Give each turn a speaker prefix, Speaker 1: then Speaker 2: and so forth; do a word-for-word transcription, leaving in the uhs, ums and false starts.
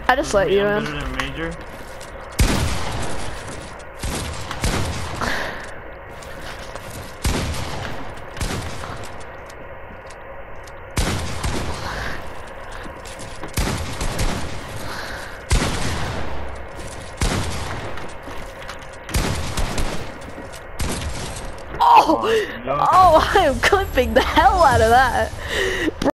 Speaker 1: I just let you
Speaker 2: I'm
Speaker 1: in.
Speaker 2: better than Major.
Speaker 1: Oh, oh, I am clipping the hell out of that.